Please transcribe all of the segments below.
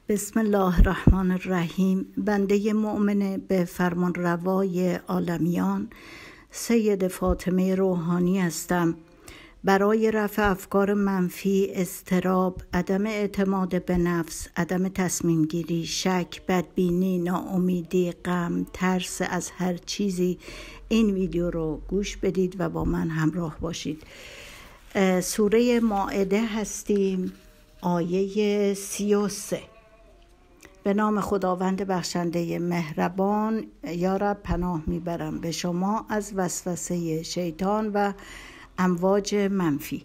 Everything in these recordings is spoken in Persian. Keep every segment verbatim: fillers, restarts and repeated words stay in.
بسم الله الرحمن الرحیم. بنده مؤمن به فرمان روای عالمیان سید فاطمه روحانی هستم. برای رفع افکار منفی، اضطراب، عدم اعتماد به نفس، عدم تصمیم گیری، شک، بدبینی، ناامیدی، غم، ترس از هر چیزی این ویدیو رو گوش بدید و با من همراه باشید. سوره مائده هستیم، آیه سی و سه. به نام خداوند بخشنده مهربان. یا رب پناه میبرم به شما از وسوسه شیطان و امواج منفی.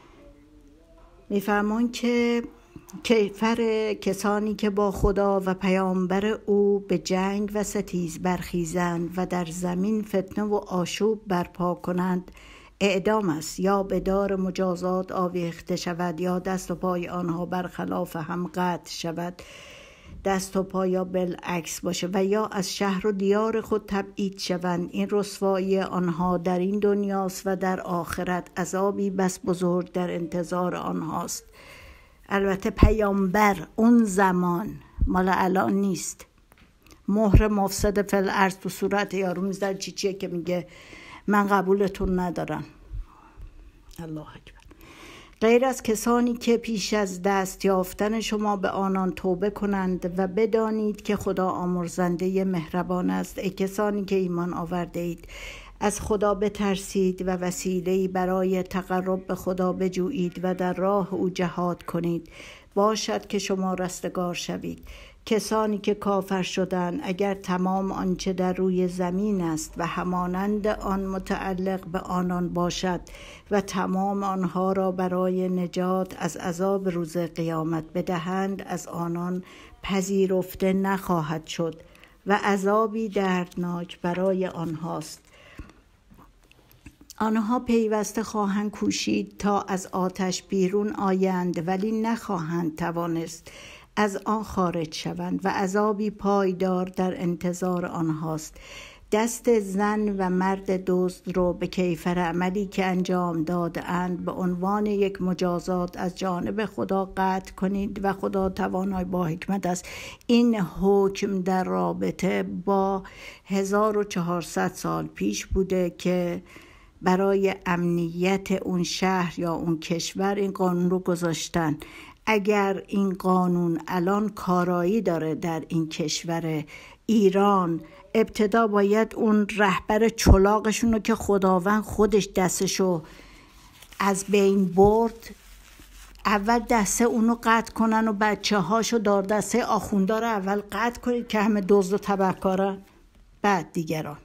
میفرمان که کیفر کسانی که با خدا و پیامبر او به جنگ و ستیز برخیزند و در زمین فتنه و آشوب برپا کنند اعدام است، یا به دار مجازات آویخته شود، یا دست و پای آنها برخلاف هم قطع شود، دست و پا یا بالعکس باشه، و یا از شهر و دیار خود تبعید شوند. این رسوایی آنها در این دنیاست و در آخرت عذابی بس بزرگ در انتظار آنهاست. البته پیامبر اون زمان، مال الان نیست. مهر مفسد فی الارض تو صورت یارو میزد چی چیه که میگه من قبولتون ندارم. الله اکبر. غیر از کسانی که پیش از دست یافتن شما به آنان توبه کنند و بدانید که خدا آمرزنده مهربان است. ای کسانی که ایمان آورده اید، از خدا بترسید و وسیله‌ای برای تقرب به خدا بجویید و در راه او جهاد کنید، باشد که شما رستگار شوید. کسانی که کافر شدند، اگر تمام آنچه در روی زمین است و همانند آن متعلق به آنان باشد و تمام آنها را برای نجات از عذاب روز قیامت بدهند، از آنان پذیرفته نخواهد شد و عذابی دردناک برای آنهاست. آنها پیوسته خواهند کوشید تا از آتش بیرون آیند، ولی نخواهند توانست از آن خارج شوند و عذابی پایدار در انتظار آنهاست. دست زن و مرد دزد رو به کیفر عملی که انجام داده‌اند به عنوان یک مجازات از جانب خدا قطع کنید و خدا توانای با حکمت است. این حکم در رابطه با هزار و چهارصد سال پیش بوده که برای امنیت اون شهر یا اون کشور این قانون رو گذاشتن. اگر این قانون الان کارایی داره در این کشور ایران، ابتدا باید اون رهبر چلاقشون رو که خداوند خودش دستشو از بین برد، اول دسته اونو قطع کنن و بچه هاشو دار دسته آخوندا رو اول قطع کنید که همه دزد و تبهکارن، بعد دیگران.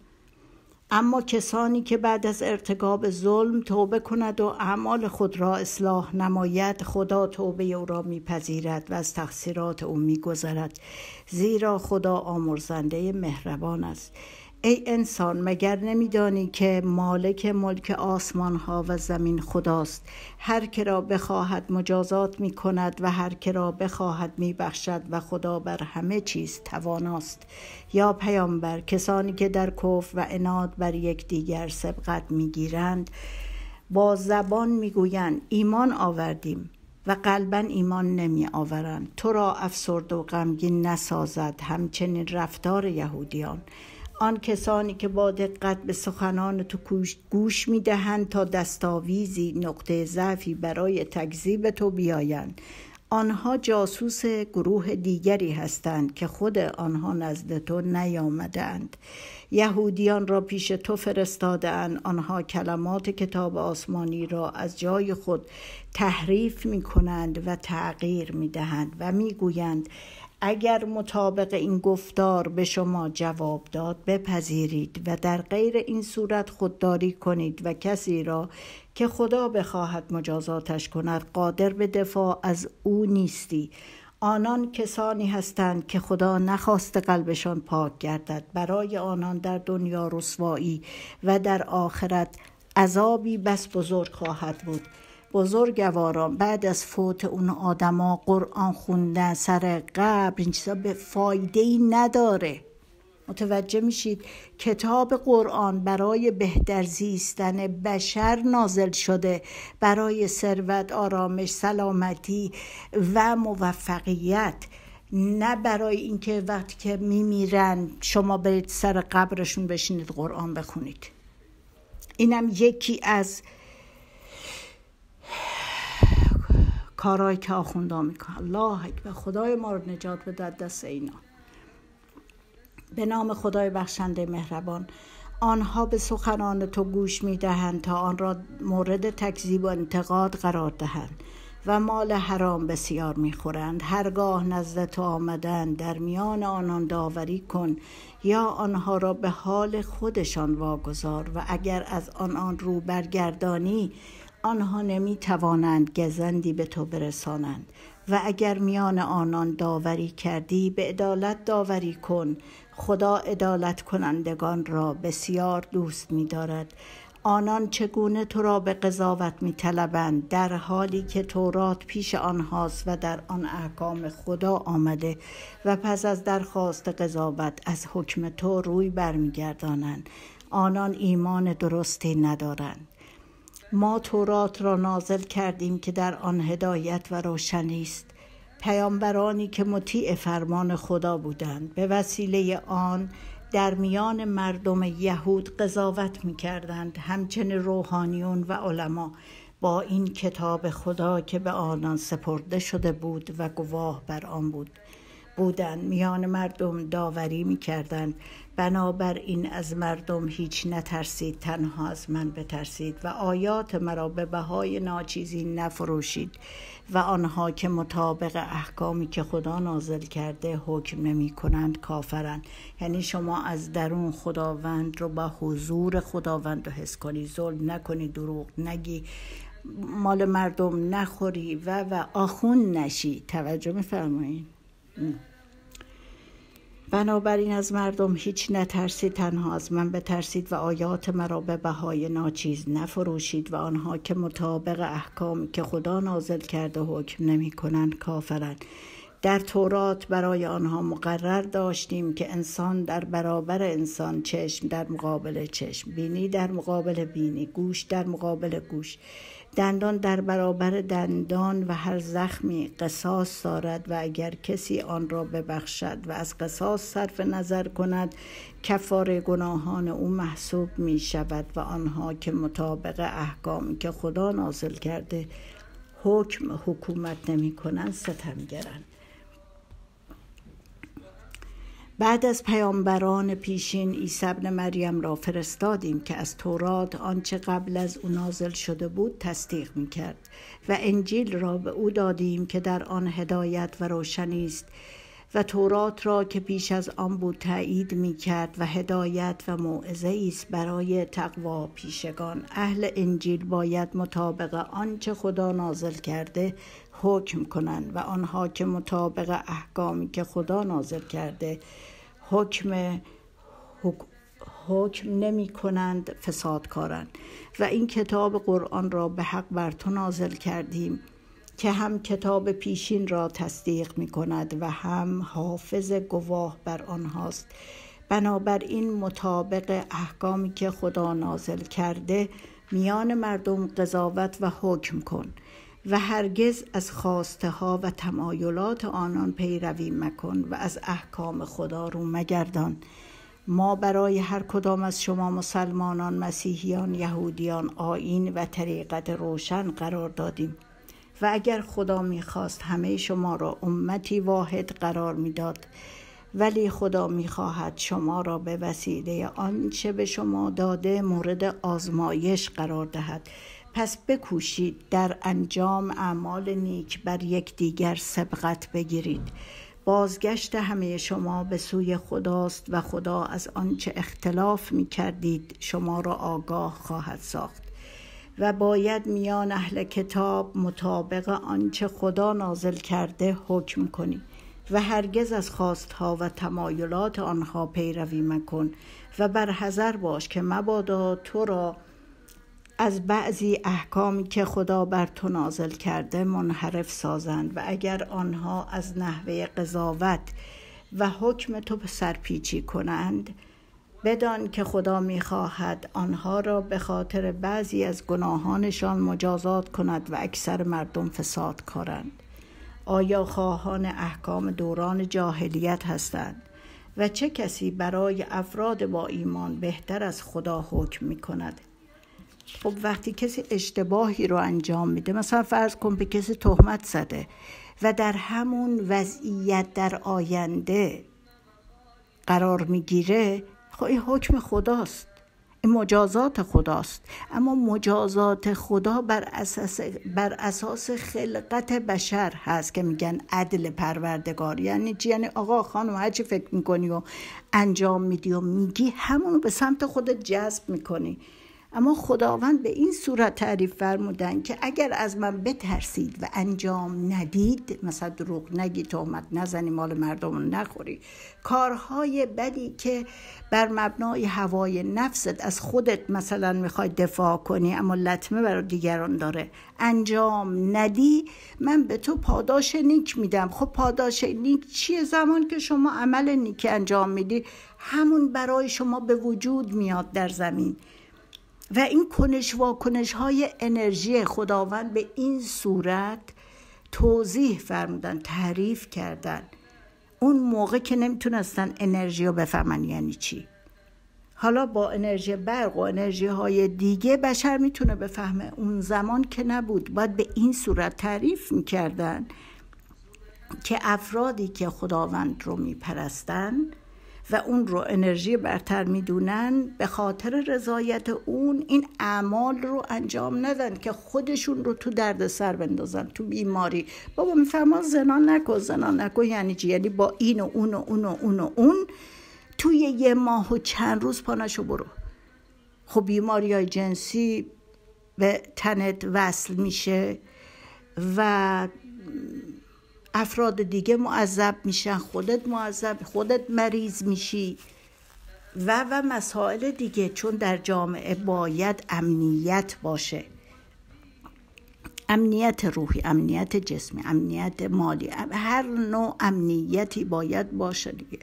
اما کسانی که بعد از ارتکاب ظلم توبه کند و اعمال خود را اصلاح نماید، خدا توبه او را میپذیرد و از تقصیرات او میگذرد، زیرا خدا آمرزنده مهربان است. ای انسان، مگر نمیدانی که مالک ملک آسمان ها و زمین خداست؟ هر که را بخواهد مجازات می کند و هر که را بخواهد می بخشد و خدا بر همه چیز تواناست. یا پیامبر، کسانی که در کفر و عناد بر یک دیگر سبقت می گیرند با زبان می گویند ایمان آوردیم و قلباً ایمان نمی آورند. تو را افسرد و غمگین نسازد همچنین رفتار یهودیان. آن کسانی که با دقت به سخنان تو گوش می دهند تا دستاویزی، نقطه ضعفی برای تکذیب تو بیایند، آنها جاسوس گروه دیگری هستند که خود آنها نزد تو نیامدند. یهودیان را پیش تو فرستادند، آنها کلمات کتاب آسمانی را از جای خود تحریف می کنند و تغییر می دهند و می گویند اگر مطابق این گفتار به شما جواب داد بپذیرید و در غیر این صورت خودداری کنید و کسی را که خدا بخواهد مجازاتش کند قادر به دفاع از او نیستی. آنان کسانی هستند که خدا نخواست قلبشان پاک گردد. برای آنان در دنیا رسوایی و در آخرت عذابی بس بزرگ خواهد بود. بزرگواران، بعد از فوت اون آدما قرآن خوندن سر قبر این چیزا به فایده‌ای نداره. متوجه میشید؟ کتاب قرآن برای بهتر زیستن بشر نازل شده، برای ثروت، آرامش، سلامتی و موفقیت. نه برای اینکه وقتی که میمیرن شما برید سر قبرشون بشینید قرآن بخونید. اینم یکی از کارهایی که آخوندا میکنن. الله اکبر. خدای ما رو نجات بده دست اینا. به نام خدای بخشنده مهربان. آنها به سخنان تو گوش میدهند تا آن را مورد تکذیب و انتقاد قرار دهند و مال حرام بسیار میخورند. هرگاه نزد تو آمدند در میان آنان داوری کن یا آنها را به حال خودشان واگذار و اگر از آنان رو برگردانی آنها نمی توانند گزندی به تو برسانند و اگر میان آنان داوری کردی به عدالت داوری کن. خدا عدالت کنندگان را بسیار دوست می دارد. آنان چگونه تو را به قضاوت می طلبند در حالی که تورات پیش آنهاست و در آن احکام خدا آمده و پس از درخواست قضاوت از حکم تو روی برمیگردانند. آنان ایمان درستی ندارند. ما تورات را نازل کردیم که در آن هدایت و روشنی است. پیامبرانی که مطیع فرمان خدا بودند به وسیله آن در میان مردم یهود قضاوت می‌کردند، همچنین روحانیون و علما با این کتاب خدا که به آنان سپرده شده بود و گواه بر آن بود بودند میان مردم داوری می‌کردند. بنابراین از مردم هیچ نترسید، تنها از من بترسید و آیات مرا به بهای ناچیزی نفروشید و آنها که مطابق احکامی که خدا نازل کرده حکم نمی کنند کافرند. یعنی شما از درون خداوند رو با حضور خداوند رو حس کنی، ظلم نکنی، دروغ نگی، مال مردم نخوری و و آخون نشی. توجه می‌فرمایید؟ بنابراین از مردم هیچ نترسید، تنها از من بترسید و آیات مرا به بهای ناچیز نفروشید و آنها که مطابق احکامی که خدا نازل کرده حکم نمی کنند کافرند. در تورات برای آنها مقرر داشتیم که انسان در برابر انسان، چشم در مقابل چشم، بینی در مقابل بینی، گوش در مقابل گوش، دندان در برابر دندان و هر زخمی قصاص دارد و اگر کسی آن را ببخشد و از قصاص صرف نظر کند کفاره گناهان او محسوب می شود و آنها که مطابق احکامی که خدا نازل کرده حکم حکومت نمی کنند ستمگرند. بعد از پیامبران پیشین عیسی ابن مریم را فرستادیم که از تورات آنچه قبل از او نازل شده بود تصدیق می‌کرد و انجیل را به او دادیم که در آن هدایت و روشنی است و تورات را که پیش از آن بود تایید می‌کرد و هدایت و موعظه است برای تقوا پیشگان. اهل انجیل باید مطابق آنچه خدا نازل کرده حکم کنند و آنها که مطابق احکامی که خدا نازل کرده حکم حکم نمی کنند فسادکارند. و این کتاب قرآن را به حق بر تو نازل کردیم که هم کتاب پیشین را تصدیق می کند و هم حافظ گواه بر آنهاست. بنابراین مطابق احکامی که خدا نازل کرده میان مردم قضاوت و حکم کن و هرگز از خواسته ها و تمایلات آنان پیروی مکن و از احکام خدا رو مگردان. ما برای هر کدام از شما مسلمانان، مسیحیان، یهودیان آیین و طریقت روشن قرار دادیم و اگر خدا میخواست همه شما را امتی واحد قرار میداد، ولی خدا میخواهد شما را به وسیله آنچه به شما داده مورد آزمایش قرار دهد. پس بکوشید در انجام اعمال نیک بر یکدیگر سبقت بگیرید. بازگشت همه شما به سوی خداست و خدا از آنچه اختلاف می کردید شما را آگاه خواهد ساخت و باید میان اهل کتاب مطابق آنچه خدا نازل کرده حکم کنی و هرگز از خواستها و تمایلات آنها پیروی مکن و بر حذر باش که مبادا تو را از بعضی احکامی که خدا بر تو نازل کرده منحرف سازند و اگر آنها از نحوه قضاوت و حکم تو سرپیچی کنند، بدان که خدا می‌خواهد آنها را به خاطر بعضی از گناهانشان مجازات کند و اکثر مردم فسادکارند. آیا خواهان احکام دوران جاهلیت هستند؟ و چه کسی برای افراد با ایمان بهتر از خدا حکم می کند؟ خب وقتی کسی اشتباهی رو انجام میده، مثلا فرض کن به کسی تهمت زده و در همون وضعیت در آینده قرار میگیره، خب این حکم خداست، این مجازات خداست. اما مجازات خدا بر اساس بر اساس خلقت بشر هست که میگن عدل پروردگار. یعنی چی؟ یعنی آقا خانم هر چی فکر میکنی و انجام میدی و میگی همونو به سمت خودت جذب میکنی. اما خداوند به این صورت تعریف فرمودن که اگر از من بترسید و انجام ندید، مثلا دروغ نگی، تهمت نزنی، مال مردم رو نخوری، کارهای بدی که بر مبنای هوای نفست از خودت مثلا میخوای دفاع کنی اما لطمه برای دیگران داره، انجام ندی، من به تو پاداش نیک میدم. خب پاداش نیک چیه؟ زمان که شما عمل نیک انجام میدی، همون برای شما به وجود میاد در زمین. و این کنش واکنش های انرژی خداوند به این صورت توضیح فرمودن، تعریف کردن. اون موقع که نمیتونستن انرژی رو بفهمن یعنی چی. حالا با انرژی برق و انرژی های دیگه بشر میتونه بفهمه، اون زمان که نبود. باید به این صورت تعریف میکردن که افرادی که خداوند رو میپرستن و اون رو انرژی برتر میدونن، به خاطر رضایت اون این اعمال رو انجام ندن که خودشون رو تو درد سر بندازن، تو بیماری. بابا میفهمن زنا نکن، زنا نکن یعنی چی؟ یعنی با این و اون و اون و اون و اون توی یه ماه و چند روز پانشو برو. خب بیماری های جنسی به تنت وصل میشه و افراد دیگه معذب میشن، خودت معذب، خودت مریض میشی و و مسائل دیگه. چون در جامعه باید امنیت باشه، امنیت روحی، امنیت جسمی، امنیت مالی، هر نوع امنیتی باید باشه دیگه.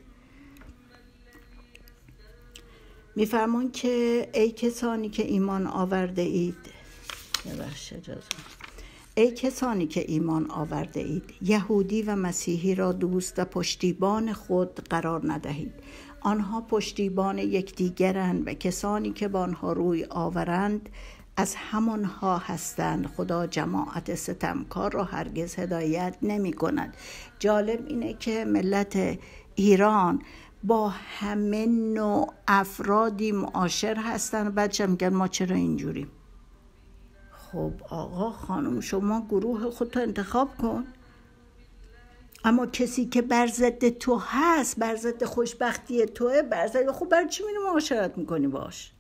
میفرمون که ای کسانی که ایمان آورده اید، ببخشید اجازه، ای کسانی که ایمان آورده اید، یهودی و مسیحی را دوست و پشتیبان خود قرار ندهید. آنها پشتیبان یکدیگرند و کسانی که با آنها روی آورند از همانها هستند. خدا جماعت ستمکار را هرگز هدایت نمی کند. جالب اینه که ملت ایران با همه نوع افرادی معاشر هستن و بعدش میگن ما چرا اینجوریم؟ خب آقا خانم شما گروه خودتو انتخاب کن. اما کسی که بر ضد تو هست، بر ضد خوشبختی توه، بر ضد، خب برای چی میری معاشرت میکنی باش؟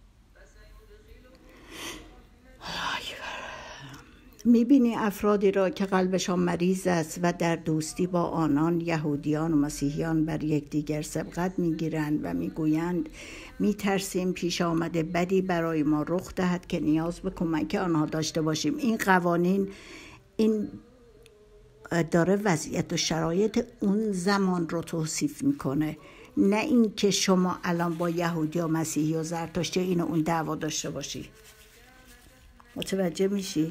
میبینی افرادی را که قلبشان مریض است و در دوستی با آنان یهودیان و مسیحیان بر یکدیگر سبقت میگیرند و میگویند میترسیم پیش آمده بدی برای ما رخ دهد که نیاز به کمک آنها داشته باشیم. این قوانین این داره وضعیت و شرایط اون زمان رو توصیف میکنه، نه این که شما الان با یهودی و مسیحی و زرتشتی این و اون دعوا داشته باشی. متوجه میشی؟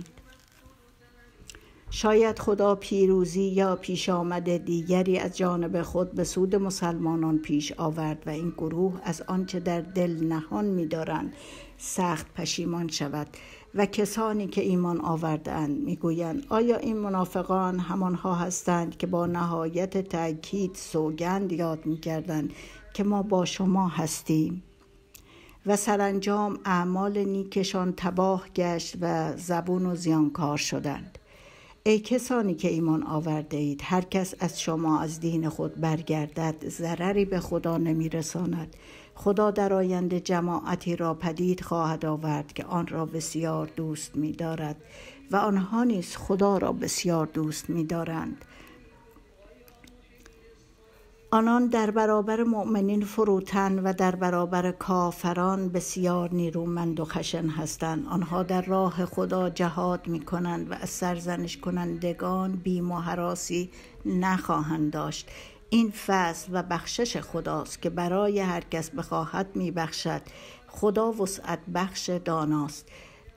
شاید خدا پیروزی یا پیش آمد دیگری از جانب خود به سود مسلمانان پیش آورد و این گروه از آنچه در دل نهان می‌دارند سخت پشیمان شود. و کسانی که ایمان آوردند میگویند آیا این منافقان همانها هستند که با نهایت تأکید سوگند یاد می‌کردند که ما با شما هستیم؟ و سرانجام اعمال نیکشان تباه گشت و زبون و زیانکار شدند. ای کسانی که ایمان آورده اید، هر کس از شما از دین خود برگردد ضرری به خدا نمی رساند. خدا در آینده جماعتی را پدید خواهد آورد که آن را بسیار دوست می دارد و آنها نیز خدا را بسیار دوست می دارند. آنان در برابر مؤمنین فروتن و در برابر کافران بسیار نیرومند و خشن هستند. آنها در راه خدا جهاد می کنند و از سرزنش کنندگان بیم و هراسی نخواهند داشت. این فضل و بخشش خداست که برای هر کس بخواهد می بخشد. خدا وسعت بخش داناست.